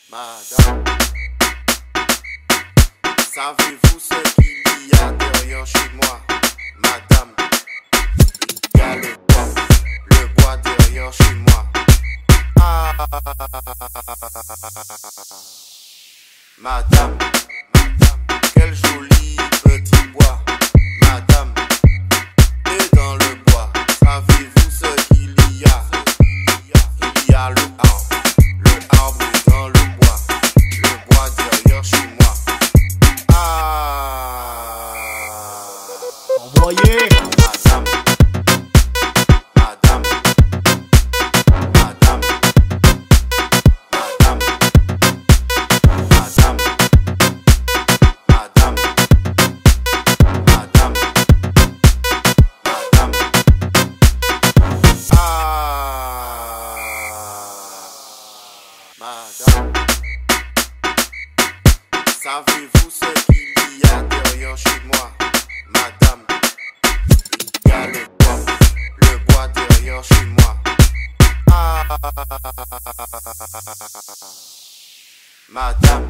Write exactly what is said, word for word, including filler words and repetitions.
Madame, savez-vous ce qu'il y a derrière chez moi? Madame, il y a le bois, le bois derrière chez moi. Ah, Madame, quel joli petit bois. Madame, et dans le bois, savez-vous ce qu'il y a? Il y a le arbre, le arbre est dans le bois, le bois derrière chez moi. Ah, envoyez. Madame, Madame, Madame, Madame, Madame, Madame, Madame, Madame. Ah, Madame, savez-vous ce qu'il y a derrière chez moi? Madame, il y a le bois, le bois derrière chez moi. Ah, Madame,